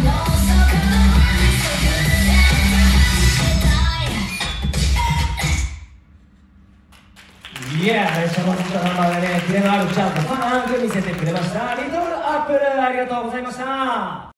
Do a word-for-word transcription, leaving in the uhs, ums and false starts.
いやー、列車のずっとナンバーでね、キレのあるジャンプ、ファンク見せてくれました。リトルアップル、ありがとうございました。